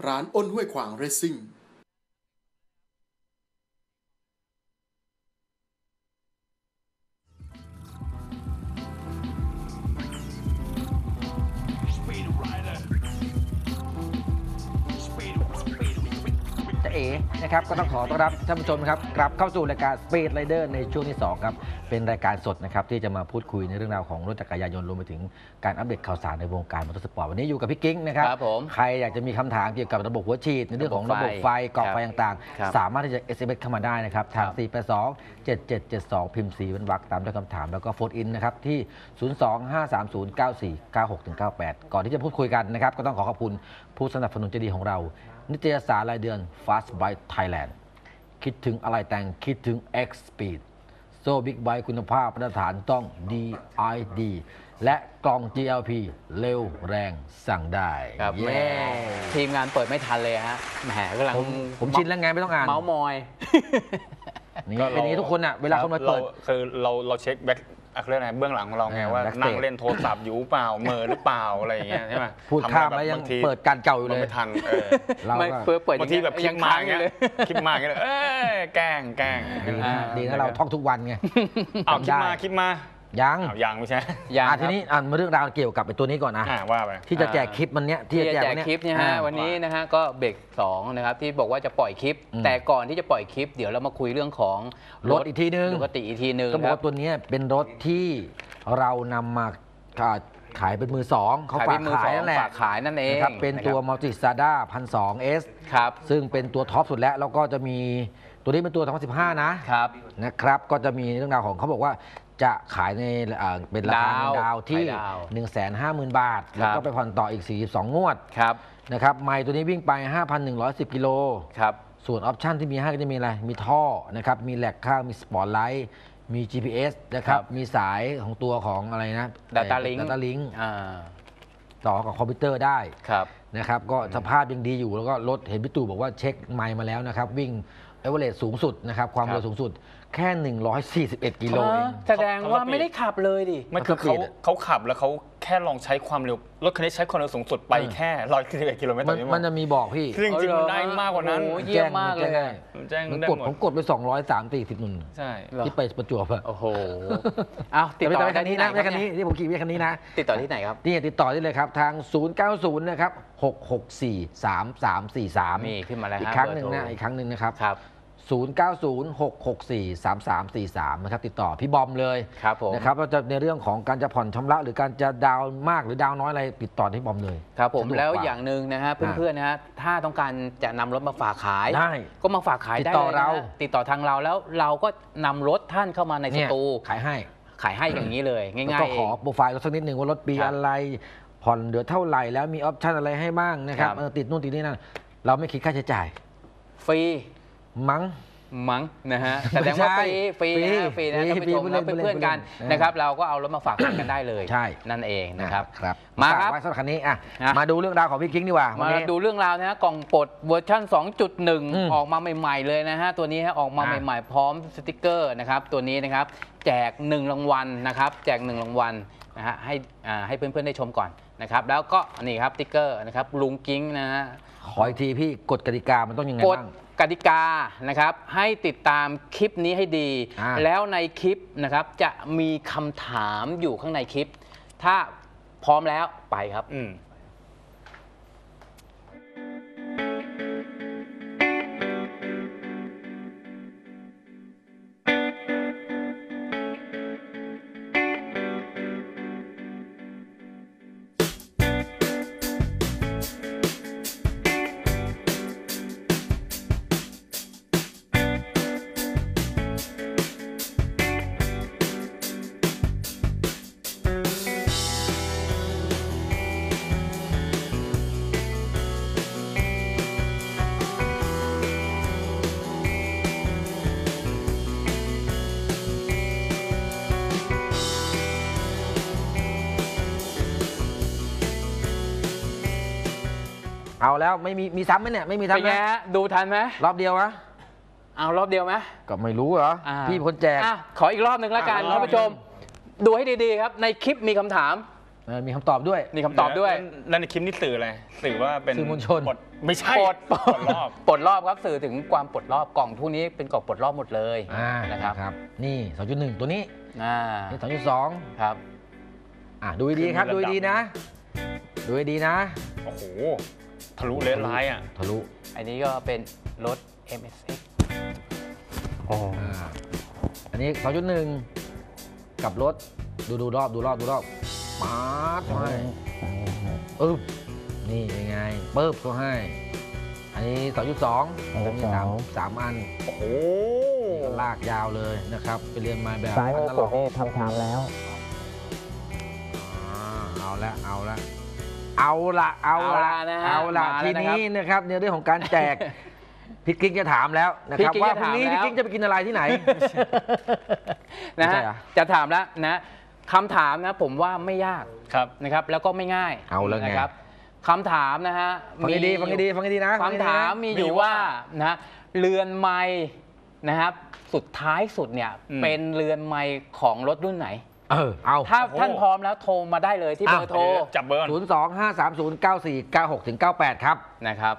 ร้านอ้นห้วยขวางเรซซิ่งเอ๋นะครับก็ต้องขอต้อนรับท่านผู้ชมครับกลับเข้าสู่รายการ Speed Rider ในช่วงที่2ครับเป็นรายการสดนะครับที่จะมาพูดคุยในเรื่องราวของรถจักรยานยนต์รวมไปถึงการอัปเดตข่าวสารในวงการมอเตอร์สปอร์ตวันนี้อยู่กับพี่กิ๊งนะครับใครอยากจะมีคำถามเกี่ยวกับระบบหัวฉีดในเรื่องของระบบไฟกรอบไฟต่างๆสามารถที่จะ SMS เข้ามาได้นะครับทาง 482-7772 พิมพ์4เป็นวรรคตามด้วยคำถามแล้วก็โฟนอินนะครับที่ 025309496-98 ก่อนที่จะพูดคุยกันนะครับก็ต้องขอบคุณผู้สนับสนุนใจดีของเรานิตยสารรายเดือน Fast Bike Thailand คิดถึงอะไรแต่งคิดถึง X Speed โซ่บิ๊กไบค์คุณภาพมาตรฐานต้อง DID และกล่อง GLP เร็วแรงสั่งได้ครับทีมงานเปิดไม่ทันเลยฮะแหมกำลังผมชินแล้วไงไม่ต้องอ่านเมาส์มอยนี่เป็นอย่างนี้ทุกคนอ่ะเวลาคนมาเปิดคือเราเช็คแบ็คเรื่องอะไรเบื้องหลังของเราไงว่านั่งเล่นโทรศัพท์อยู่เปล่าเมอหรือเปล่าอะไรอย่างเงี้ยใช่ไหมพูดข้ามแล้วยังเปิดการเก่าอยู่เลยไม่ทันเราเปิดบางทีแบบยังมาอย่างเงี้ยคิดมาอย่างเงี้ยแกล้งดีนะเราท่องทุกวันไงเอาคิดมายังไม่ใช่ทีนี้มาเรื่องราวเกี่ยวกับตัวนี้ก่อนนะว่าไปที่จะแจกคลิปมันเนี้ยที่จะแจกคลิปเนี่ยฮะวันนี้นะฮะก็เบรก2นะครับที่บอกว่าจะปล่อยคลิปแต่ก่อนที่จะปล่อยคลิปเดี๋ยวเรามาคุยเรื่องของรถอีกทีนึงปกติอีกทีนึงก็บอกว่าตัวนี้เป็นรถที่เรานำมาขายเป็นมือ2เขาฝากขายนั่นแหละฝากขายนั่นเองครับเป็นตัว Multistrada 1,200S ครับซึ่งเป็นตัวท็อปสุดแล้วก็จะมีตัวนี้เป็นตัว2015นะครับก็จะมีเรื่องราวของเขาบอกว่าจะขายในเป็นราคาดาวที่ 150,000 บาทแล้วก็ไปผ่อนต่ออีก42งวดนะครับไมล์ตัวนี้วิ่งไป 5,110 กิโลส่วนออปชั่นที่มีให้ก็จะมีอะไรมีท่อนะครับมีแหลกข้างมีสปอตไลท์มี GPS นะครับมีสายของตัวของอะไรนะ Data Link ต่อกับคอมพิวเตอร์ได้นะครับก็สภาพยังดีอยู่แล้วก็รถเห็นพี่ตู่บอกว่าเช็คไมล์มาแล้วนะครับวิ่งเอเวอเรสต์สูงสุดนะครับความเร็วสูงสุดแค่141 กิโลเองแสดงว่าไม่ได้ขับเลยดิมันคือเขาขับแล้วเขาแค่ลองใช้ความเร็วรถคันนี้ใช้ความเร็วสูงสุดไปแค่141 กิโลเมตรต่อชั่วโมงมันจะมีบอกพี่จริงๆมันได้มากกว่านั้นเยี่ยมมากเลยผมกดไป230 นุ่นใช่ที่ไปประจวบโอ้โหเอาติดต่อคันนี้นะคันนี้ที่ผมขี่คันนี้นะติดต่อที่ไหนครับนี่ติดต่อได้เลยครับทาง090นะครับ6643343 นี่ขึ้นมาแล้วอีกครั้งหนึ่งนะครับ090-664-3343นะครับติดต่อพี่บอมเลยนะครับเราจะในเรื่องของการจะผ่อนชำระหรือการจะดาวมากหรือดาวน้อยอะไรติดต่อที่บอมเลยครับผมแล้วอย่างหนึ่งนะฮะเพื่อนๆนะฮะถ้าต้องการจะนำรถมาฝากขายก็มาฝากขายได้เลยติดต่อทางเราแล้วเราก็นำรถท่านเข้ามาในสตูขายให้อย่างนี้เลยง่ายๆก็ขอโปรไฟล์สักนิดหนึ่งว่ารถปีอะไรผ่อนเหลือเท่าไหร่แล้วมีออปชั่นอะไรให้บ้างนะครับติดนู่นติดนี่นั่นเราไม่คิดค่าใช้จ่ายฟรีมั้งนะฮะแสดงว่าฟรีนะท่านผู้ชมแล้วเป็นเพื่อนกันนะครับเราก็เอารถมาฝากกันได้เลยนั่นเองนะครับมาครับสำหรับคันนี้มาดูเรื่องราวของพี่กิ๊งดีกว่ามาดูเรื่องราวนะฮะกล่องปลดเวอร์ชัน 2.1 ออกมาใหม่ๆเลยนะฮะตัวนี้ออกมาใหม่ๆพร้อมสติกเกอร์นะครับตัวนี้นะครับแจก1รางวัลนะครับแจก1รางวัลนะฮะให้เพื่อนๆได้ชมก่อนนะครับแล้วก็นี่ครับสติกเกอร์นะครับลุงกิ๊งนะฮะขออีกทีพี่กฎกติกามันต้องยังไงบ้างกติกานะครับให้ติดตามคลิปนี้ให้ดีแล้วในคลิปนะครับจะมีคำถามอยู่ข้างในคลิปถ้าพร้อมแล้วไปครับเอาแล้วไม่มีซ้ำไหมเนี่ยไม่มีซ้ำนะดูทันไหมรอบเดียววะเอารอบเดียวไหมก็ไม่รู้เหรอพี่คนแจกขออีกรอบหนึ่งแล้วกันท่านผู้ชมดูให้ดีๆครับในคลิปมีคำถามมีคำตอบด้วยมีคำตอบด้วยแล้วในคลิปนี้สื่ออะไรสื่อว่าเป็นสื่อมวลชนปลดไม่ใช่ปลดปลดรอบปลดรอบครับสื่อถึงความปลดรอบกล่องทุกนี้เป็นกล่องปลดรอบหมดเลยนะครับนี่ 2.1 ตัวนี้ นี่ 2.2 ครับดูดีครับ ดูดีนะ ดูดีนะโอ้โหทะลุเลนไลน์อ่ะทะลุอันนี้ก็เป็นรถ MSX อันนี้ 2.1 กับรถดูรอบมาดเขาให้นี่ยังไงปึ๊บเขาให้ อันนี้ 2.2 มี3อันโอ้โหลากยาวเลยนะครับไปเรียนมาแบบซ้ายมือผมนี่ทำถามแล้วเอาละนะทีนี้นะครับในเรื่องของการแจก พี่กิ๊กจะถามแล้วนะครับว่าพรุ่งนี้พี่กิ๊กจะไปกินอะไรที่ไหนนะไม่ใช่ฮะเหรอจะถามแล้วนะคำถามนะผมว่าไม่ยากครับนะครับแล้วก็ไม่ง่ายเอาแล้วไงนะครับคำถามนะฮะฟังให้ดีนะคำถามมีอยู่ว่านะเรือนไม้นะครับสุดท้ายสุดเนี่ยเป็นเรือนไม้ของรถรุ่นไหนเอาถ้าโอ้โหท่านพร้อมแล้วโทรมาได้เลยที่เบอร์โทรจับเบอร์ก่อน 02-530-9496-98 ครับนะครับ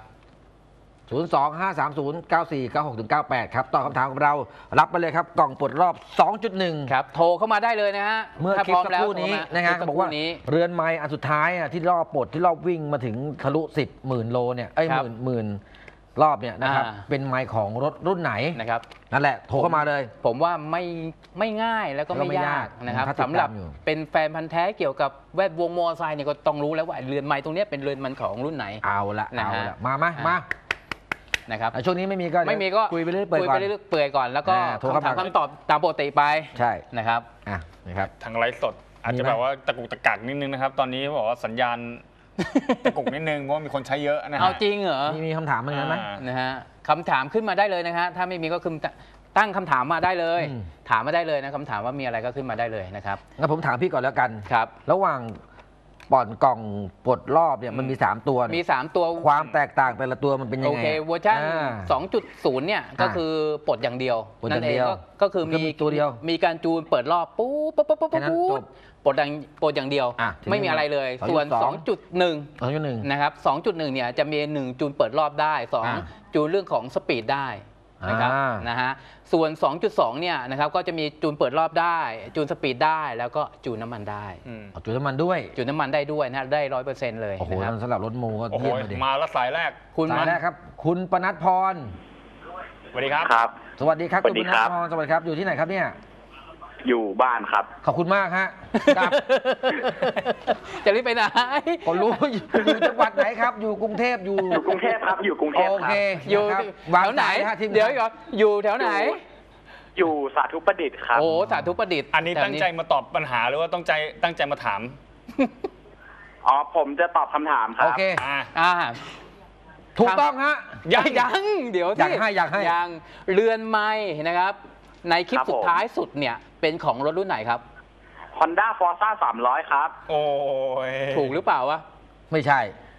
02-530-9496-98 ครับตอบคำถามของเรารับไปเลยครับกล่องปลดรอบ 2.1 ครับโทรเข้ามาได้เลยนะฮะเมื่อถ้าคลิพปร้อมสักแล้วครู่นี้โทรนะฮะคลิปสับอกว่านี้เรือนไม้อันสุดท้ายที่รอบปลดที่รอบวิ่งมาถึงทะลุ 10 หมื่นโลเนี่ยหมื่นรอบเนี่ยนะครับเป็นไม้ของรถรุ่นไหนนะครับนั่นแหละโทรเข้ามาเลยผมว่าไม่ง่ายแล้วก็ไม่ยากนะครับถ้าติดตามสำหรับอยู่เป็นแฟนพันธ์แท้เกี่ยวกับแวดวงมอเตอร์ไซค์เนี่ยก็ต้องรู้แล้วว่าเรือนไม้ตรงเนี้ยเป็นเรือนมันของรุ่นไหนเอาละนะฮะมานะครับช่วงนี้ไม่มีก็ไม่มีก็คุยไปเรื่อยเปื่อยคุยก่อไปนเรื่อยเปื่อยก่อนแล้วก็โทรเข้าคำถามมาคำตอบตามปกติไปใช่นะครับนะครับทางไลฟ์สด อาจมีจะไหมแบบว่าตะกุกตะกักนิดนึงนะครับ ตอนนี้บอกว่าสัญญาณ ตะกุกนิดนึงเพราะว่ามีคนใช้เยอะนะฮะเอาจริงเหรอมีคำถามอะไรไหมนะฮะคำถามขึ้นมาได้เลยนะฮะถ้าไม่มีก็คือตั้งคำถามมาได้เลยอืมถามมาได้เลยนะคำถามว่ามีอะไรก็ขึ้นมาได้เลยนะครับงั้นผมถามพี่ก่อนแล้วกันครับระหว่างป่อนกล่องปลดรอบเนี่ยมันมี 3 ตัวมี 3 ตัวความแตกต่างแต่ละตัวมันเป็นยังโอไงเคเวอร์ชันอ่า 2.0 เนี่ยก็คือปลดอย่างเดียวปลดอย่างเดียวก็คือก็มีตัวเดียวมีการจูนเปิดรอบปุ๊บปุ๊บปุ๊บปุ๊บแค่นั้นจบปลดอย่างเดียวทีนี้ไม่มีอะไรเลย 2.2 ส่วน 2.1 2.1 นะครับ 2.1 เนี่ยจะมี 1 จูนเปิดรอบได้ 2 จูนเรื่องของสปีดได้นะครับ นะฮะ ส่วน 2.2 เนี่ยนะครับก็จะมีจูนเปิดรอบได้ จูนสปีดได้ แล้วก็จูนน้ำมันได้เอาจุดน้ำมันด้วยจูนน้ำมันได้ด้วยนะได้ 100%เลยโอ้โหนะครับสำหรับรถโมก็โอ้โหเยี่ยมเลยดิมาแล้วสายแรกคุณสายแรกครับ คุณปนัดพรสวัสดีครับครับสวัสดีครับสวัคุณสดีปนัครัดบพรสวัสดีครับอยู่ที่ไหนครับเนี่ยอยู่บ้านครับขอบคุณมากฮะครับจะรีบไปไหนก็รู้อยู่จังหวัดไหนครับ อยู่กรุงเทพอยู่อยู่กรุงเทพครับ อยู่กรุงเทพโอครัเคบอยู่นะครับแถวไหนวางสายนะฮะทีมงานเดี๋ยวก่อนอยู่แถวไหนอยู่สาธุประดิษฐ์ครับโอ้สาธุประดิษฐ์อันนี้แถวตั้งใจมาตอบปัญหาหรือว่าตั้งใจมาถามอ๋อ ผมจะตอบคำถามครัโอบ เคอ่าอ่าถูกต้องฮะยังเดี๋ยวอยากให้ยังเรือนไม้นะครับ ในคลิปครับผมสุดท้ายสุดเนี่ยเป็นของรถรุ่นไหนครับ Honda Forza 300 ครับโอ้ยถูกหรือเปล่าวะไม่ใช่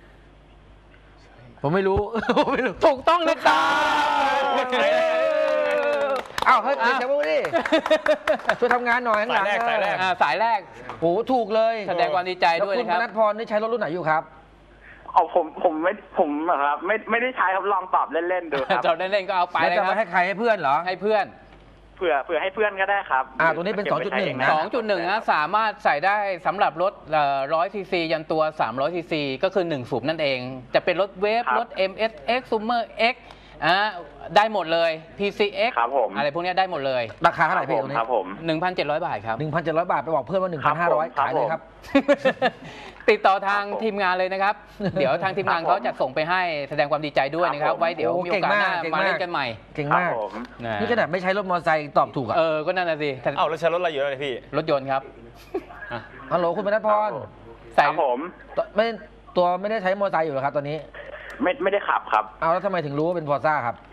ผมไม่รู้ ผมไม่รู้ถูกต้องนะครับอ้าวเฮ้ยเดี๋ยวพูดดิช่วยทำงานหน่อยข้างหลังสายแรกสายแรกโอ้โหถูกเลยแสดงความดีใจด้วยแล้วคุณนะคปรับนัดพรนี่ใช้รถรุ่นไหนอยู่ครับเอาผมครับไม่ได้ใช้ครับลองตอบเล่นๆดูครับจอดเล่นๆก็เอาไปแล้วเลยจะคไปรับให้ใครให้เพื่อนเหรอให้เพื่อนเผื่อให้เพื่อนก็ได้ครับตัวนี้เป็นก็บไว้ใช้ 2.1 เองนะ 2.1 นะสามารถใส่ได้สำหรับรถ100 ซีซียันตัว 300 ซีซีก็คือ 1 สูบนั่นเอง จะเป็นรถเวฟครับรถ MSX Summer X ได้หมดเลย PCX ครับผมอะไรพวกเนี้ยได้หมดเลยราคาเท่าไหร่พี่ตัวนี้ครับผม 1,700 บาทครับ 1,700 บาทไปบอกเพื่อนว่าครับผม 1,500 ขายเลยครับติดต่อทางครับผมทีมงานเลยนะครับ เดี๋ยวทางทีมงานครับผมเขาจะส่งไปให้แสดงความดีใจด้วยนะครับครับผมไว้เดี๋ยวโอ้มีโอกาสหน้าเก่งมาากเล่นกันใหม่เก่งครับมากผมนะนี่ขนาดไม่ใช้รถมอเตอร์ไซค์ตอบถูกอ่ะก็นั่นน่ะสิเอ้าแล้วใช้รถอะไรเยอะเลยพี่รถยนต์ครับฮัลโหลคุณปนัดพรใส่ครับผมตัวไม่ได้ใช้มอเตอร์ไซค์อยู่เหรอครับตอนนี้ไม่ได้ขับครับเอาแล้วทำไมถึงรู้ว่าเป็นฟอร์ซ่าครับ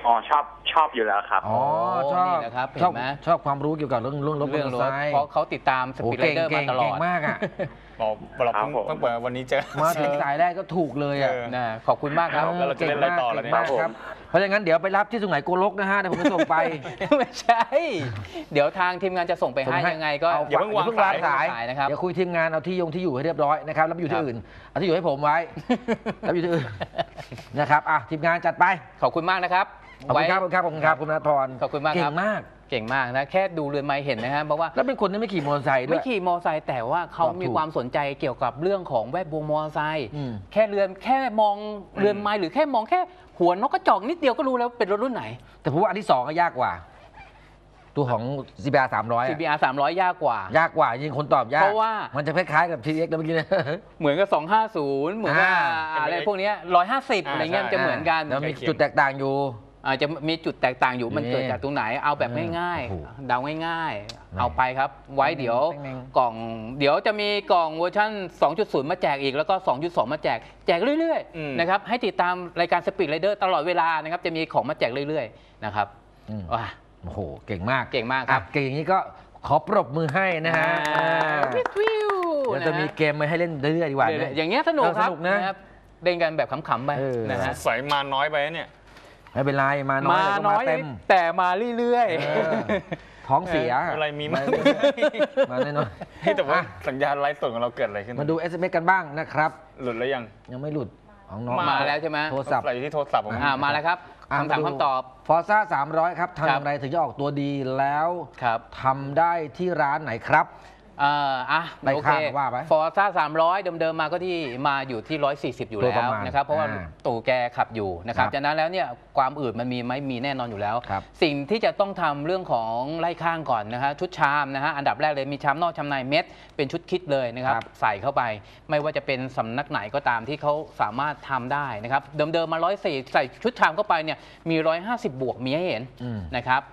อ๋อชอบอยู่แล้วครับอ๋อชอบนี่แหละครับเห็ชอบนไหมชอบความรู้เกี่ยวกับเรื่องรถมอเรื่องเตอรร์ถไซค์เพราะเขาติดตามสโอ้ปีดไรเดอร์เก่มาง ตลอเก่ดงมากอ่ะเราครับผมเพิ่งเปิดวันนี้เจอมาถึงสายแรกก็ถูกเลยอ่ะเออนะขอบคุณมากครับแล้วเราจะเล่นอะไรต่อล่ะเนี่ยก่งมากครับเพราะฉะนั้นเดี๋ยวไปรับที่สุไหงโกลกนะฮะเดี๋ยวผมจะส่งไปไม่ใช่ เดี๋ยวทางทีมงานจะส่งไปให้ยังไงก็เอาอย่าเพิ่งวางวางสายสายนะครับเดี๋ยวคุยทีมงานเอาที่อยู่ให้เรียบร้อยนะครับแล้วไปอยู่ที่อื่นเอาที่อยู่ให้ผมไว้แล้วไปอยู่ที่อื่นนะครับอ่ะทีมงานจัดไปขอบคุณมากนะครับขอบคุณครับขอบคุณครับขอบคุณครับคุณณพรขอบคุณมากครับเก่งมากเก่งมากนะแค่ดูเรือนไม้เห็นนะฮะเพราะว่าแล้วเป็นคนที่ไม่ขี่มอเตอร์ไซค์ด้ไม่วยขี่มอไซค์แต่ว่าเขาตอบถูกมีความสนใจเกี่ยวกับเรื่องของแวดวงมอไซค์อืมแค่มองเรือนไม้หรือแค่มองแค่หัวนกกระจอกนิดเดียวก็รู้แล้วเป็นรถรุ่นไหนแต่ผมว่าอันที่2ก็ยากกว่า ตัวของ CBR 300อะ CBR 300 ยากกว่ายากกว่าจริงคนตอบยากเพราะว่ามันจะคล้ายๆกับ TX แล้วเมื่อกี้นะเหมือนกับ 250 เหมือนกับอะไรพวกเนี้ย150 อะไรเงี้ยมันจะเหมือนกันแล้วมีจุดแตกต่างอยู่อาจจะมีจุดแตกต่างอยู่มันนี่เกิดจากตรงไหนเอาแบบง่ายโอ้โหๆเดาง่ายๆ เอาไปครับ ไว้เดี๋ยวแม่งกล่องเดี๋ยวจะมีกล่องเวอร์ชัน 2.0 มาแจกอีกแล้วก็ 2.2 มาแจกเรื่อยอืมๆนะครับให้ติดตามรายการ Speed Rider ตลอดเวลานะครับจะมีของมาแจกเรื่อยๆนะครับอืมว้าโอ้โหเก่งมากเก่งมากครับอ่ะเก่งอย่างนี้ก็ขอปรบมือให้นะฮะวิวเดี๋ยวจะมีเกมมาให้เล่นเรื่อยๆดีกว่าเดี๋ยวนะอย่างเงี้ยสนุกครับสนุกนะนะครับเล่นกันแบบขำๆไปเออนะสฮะงสัยมาน้อยไปนะเนี่ยไม่เป็นไรมาน้อยมาแต่ก็น้มาอยเต็มแต่มาเรื่อยเออท้องเสียอะไรมีมั้ยมาแน่นอนแต่ว่าอ่ะสัญญาณไลฟ์สดของเราเกิดอะไรขึ้นมาดู SMS กันบ้างนะครับหลุดแล้วยังยังไม่หลุดของน้องๆ มาแล้วใช่ไหมโทรศัพท์ใส่อยู่ที่โทรศัพท์ผมมาแล้วครับคำถามคำตอบฟอร์ซ่า300 ครับทำอย่างไรถึงจะออกตัวดีแล้วครับทำได้ที่ร้านไหนครับโอเคว่าไปฟอร์ซ่า300 เดิมๆมาก็ที่มาอยู่ที่ 140 อยู่โดยแล้ประวมาณนะครับเพราะว่า ตู่แกขับอยู่นะครับครับจากนั้นแล้วเนี่ยความอืดมันมีไหมมีแน่นอนอยู่แล้วครับสิ่งที่จะต้องทำเรื่องของไล่ข้างก่อนนะฮะชุดชามนะฮะอันดับแรกเลยมีชามนอกชามในเม็ดเป็นชุดคิดเลยนะครับครับใส่เข้าไป ไม่ว่าจะเป็นสำนักไหนก็ตามที่เขาสามารถทำได้นะครับเดิมๆมา104ใส่ชุดชามเข้าไปเนี่ยมี150บวกมีให้เห็นอืมนะครับ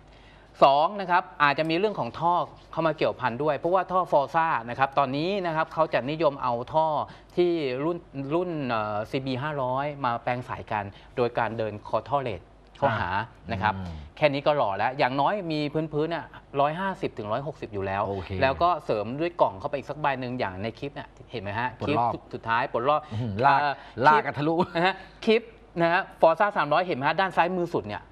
2นะครับอาจจะมีเรื่องของท่อเข้ามาเกี่ยวพันด้วย เพราะว่าท่อฟอร์ซ่านะครับตอนนี้นะครับเขาจะนิยมเอาท่อที่รุ่นCB 500 มาแปลงสายกัน โดยการเดินคอท่อเลดเข้าหานะครับอืมแค่นี้ก็หล่อแล้ว อย่างน้อยมีพื้นๆน่ะ150 ถึง 160 อยู่แล้วโอเคแล้วก็เสริมด้วยกล่องเข้าไปอีกสักใบหนึ่งอย่างในคลิปเนี่ยเห็นไหมฮะปลดคลิปรอบสุดท้ายปลดรอบอื้อหือลาก ลากกันทะลุนะฮะคลิปนะฮะฟอร์ซ่า300 เห็นไหมฮะด้านซ้ายมือสุดเนี่ย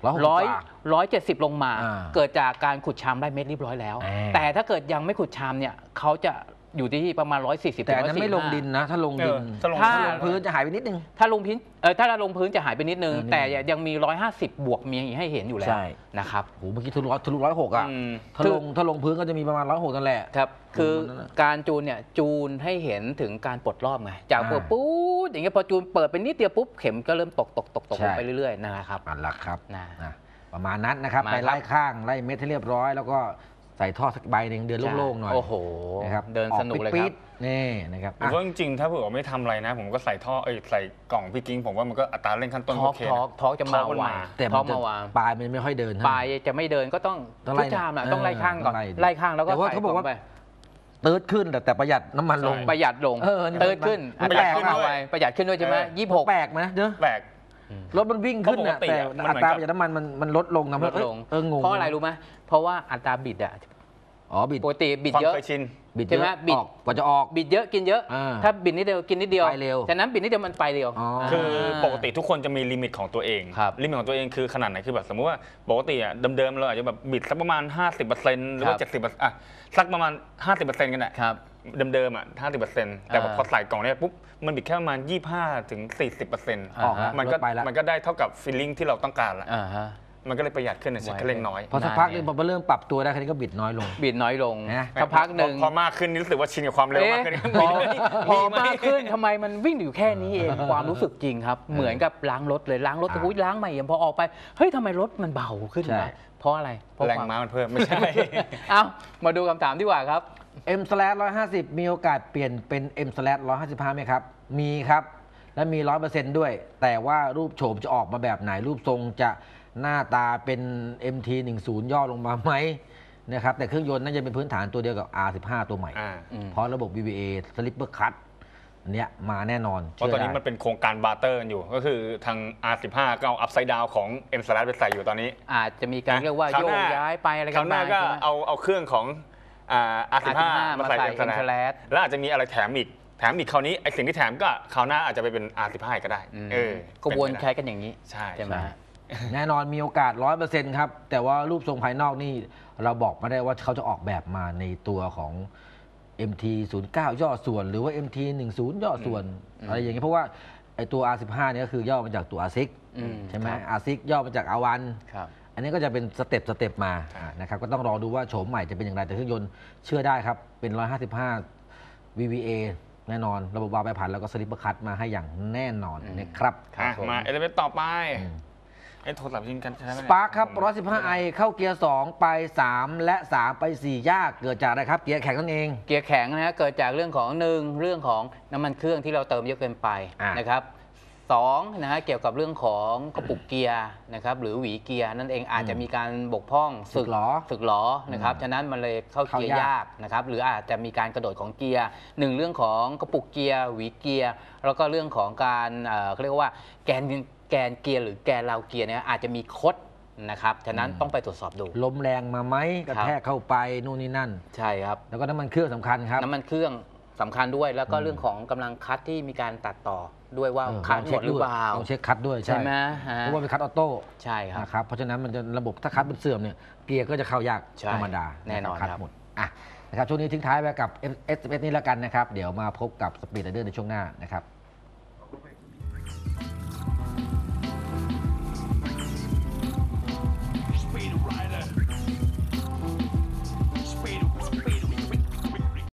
170 ลงมาอ่าเกิดจากการขุดชามได้เม็ดเรียบร้อยแล้วอ่าแต่ถ้าเกิดยังไม่ขุดชามเนี่ยเขาจะอยู่ที่ประมาณ 140 แต่อันนั้นไม่ลงดินนะ ถ้าลงดินถ้าลงถ้าถ้าลงพื้นจะหายไปนิดนึงถ้าลงพื้นถ้าลงพื้นจะหายไปนิดนึงนิดนึงแต่ยังมี 150 บวกมีให้เห็นอยู่แล้ใช่วนะครับโหเมื่อกี้ทะลุ106อ่ะอืมถ้าลงพื้นก็จะมีประมาณ106นั่นแหละครับคือนั่นน่ะการจูนเนี่ยจูนให้เห็นถึงการปลดรอบไงจากอ่าเปิดปุ๊บอย่างเงี้ยพอจูนเปิดไปนิดเดียวปุ๊บเข็มก็เริ่มตกใช่ลงไปเรื่อยๆนะครับอันละครับนะนะประมาณนั้นนะครับมาไปครับไล่ข้างไล่เม็ดให้เรียบร้อย แล้วก็ใส่ท่อสักใบหนึ่งเดือนโล่งๆหน่อยโอ้โหนะครับเดินสนุกเลยคปี๊รัดบๆนี่นะครับผมว่าจริงๆถ้าเผื่อว่าไม่ทำอะไรนะ ผมก็ใส่ท่อใส่กล่องพี่กิ้งผมว่ามันก็อัตราเร่งขั้นต้นทก็อโอก เคทอกทอกจะมาทอร์กมันไวมาแต่ทมัอน กจะมาวางปลายมันไม่ค่อยเดินปลายจะไม่เดินก็ต้องต้องไล่ทุกชามนะเออต้องไล่ข้างก่อนต้องไล่ไล่ข้างแล้วก็แต่ว่าใส่เขาบอกว่าไปตืดขึ้นแต่ประหยัดน้ำมันลงใช่ประหยัดลงนี่เติร์ดขึ้นมันอัแปตลราก เข้ามานะไวประหยัดขึ้นด้วยใช่ไหมแปลกไหมเนอะแปลกรถมันวิ่งขึ้นนะเพราะปกติแต่อะมันอัเหมือนตรากับประหยัดน้ำมันมันลดลงนะลดลงงงเพราะอะไรรู้ไหมเพราะว่าอัตราบิดอะอ๋อบิดปกติบิดความเยอะเคยชินบิดใช่ไหมเยอะบิดออกกว่าจะออกบิดเยอะกินเยอะอ่าถ้าบิดนิดเดียวกินนิดเดียวไปเร็วฉะนั้นบิดนิดเดียวมันไปเร็วอ๋อคือปกติทุกคนจะมีลิมิตของตัวเองครับลิมิตของตัวเองคือขนาดไหนคือแบบสมมติว่าปกติอ่ะเดิมๆเราอาจจะแบบบิดสักประมาณ 50%หรือว่า 70%อ่ะสักประมาณ 50%กันแหละครับเดิมๆอ่ะ 50%แต่พอใส่กล่องเนี่ยปุ๊บมันบิดแค่ประมาณ 25 ถึง 40% ออกแล้วมันก็ลดไปแล้วมันก็ได้เท่ากับฟีลลิ่งที่เราต้องการละอ่าฮะมันก็เลยประหยัดขึ้นในเช็คเล็กน้อยพอสักพักหนึงพอเริ่มปรับตัวได้คันนี้ก็บิดน้อยลงบิดน้อยลงนะสักพักหนึ่งพอมากขึ้นนี่รู้สึกว่าชินกับความเร็วมากขึ้นพอมากขึ้นทำไมมันวิ่งอยู่แค่นี้เองความรู้สึกจริงครับ เหมือนกับล้างรถเลยล้างรถอ่าอุ้ยล้างใหม่พอออกไปเฮ้ยทำไมรถมันเบาขึ้นใช่วะเพราะอะไรเพราะแรงความม้ามันเพิ่มไม่ใช่เอามาดูคำถามดีกว่าครับ M/150 มีโอกาสเปลี่ยนเป็น M/155 ไหมครับ มีครับ และมี 100% ด้วย แต่ว่ารูปโฉมจะออกมาแบบไหน รูปทรงจะหน้าตาเป็น MT10 ย่อลงมาไหมนะครับ แต่เครื่องยนต์น่าจะเป็นพื้นฐานตัวเดียวกับ R15 ตัวใหม่อ่าเพราะระบบ VBA Slipper Cut อันเนี้ยมาแน่นอนเพราะตอนนี้มันเป็นโครงการบาร์เตอร์กันอยู่ ก็คือทาง R15 ก็เอาอัพไซด์ดาวของ M Slash ไปใส่อยู่ตอนนี้อาจจะมีการเรียกว่าคราวโยหกน้าย้ายไปอะไรคกัราวน หน้ามาก็ใช่ไหมเอาเครื่องของR15 มาใส่ M Slash แล้วอาจจะมีอะไรแถมอีกคราวนี้ไอสิ่งที่แถมก็คราวหน้าอาจจะไปเป็น R15 ก็ได้กระบวนใช้กันอย่างนี้ใช่ใช่ไหมแน่นอนมีโอกาส 100% ครับ แต่ว่ารูปทรงภายนอกนี่เราบอกไม่ได้ว่าเขาจะออกแบบมาในตัวของ MT09 ย่อส่วนหรือว่า MT10 ย่อส่วนอะไรอย่างเงี้ยเพราะว่าไอตัว R15 เนี่ยก็คือย่อมาจากตัว R6 ใช่ไหม R6 ย่อมาจาก R1 ครับอันนี้ก็จะเป็นสเต็ปมานะครับก็ต้องรอดูว่าโฉมใหม่จะเป็นอย่างไรแต่เครื่องยนต์เชื่อได้ครับเป็น 155 VVA แน่นอนระบบวาล์วแปรผันแล้วก็สลิปเปอร์คัตมาให้อย่างแน่นอนนะครับมาเอเลเมนต์ต่อไปไอ้โทรศัพท์ยิงกันใช่ไหมสปาร์คครับ 115i เข้าเกียร์ 2 ไป 3 และ 3 ไป 4 ยากเกิดจากอะไรครับ เกียร์แข็งนั่นเองเกียร์แข็งนะฮะเกิดจากเรื่องของ1เรื่องของน้ำมันเครื่องที่เราเติมเยอะเกินไปนะครับ2นะฮะเกี่ยวกับเรื่องของกระปุกเกียร์นะครับหรือหวีเกียร์นั่นเองอาจจะมีการบกพร่องสึกหรอนะครับฉะนั้นมันเลยเข้าเกียร์ยากนะครับหรืออาจจะมีการกระโดดของเกียร์1เรื่องของกระปุกเกียร์หวีเกียร์แล้วก็เรื่องของการเขาเรียกว่าแกนเกียร์หรือแกนราวเกียร์เนี่ยอาจจะมีคดนะครับฉะนั้นต้องไปตรวจสอบดูลมแรงมาไหมกระแทกเข้าไปนู่นนี่นั่นใช่ครับแล้วก็น้ำมันเครื่องสำคัญครับน้ำมันเครื่องสำคัญด้วยแล้วก็เรื่องของกำลังคัดที่มีการตัดต่อด้วยว่าคัดหมดหรือเปล่าต้องเช็คคัดด้วยใช่ไหมเพราะว่าเป็นคัดออโต้ใช่ครับนะครับเพราะฉะนั้นมันจะระบบถ้าคัดมันเสื่อมเนี่ยเกียร์ก็จะเข้ายากธรรมดาแน่นอนคัดหมดนะครับช่วงนี้ทิ้งท้ายไปกับ SMS นี้แล้วกันนะครับเดี๋ยวมาพบกับสปีดไรเดอร์ในช่วงหน้านะครับ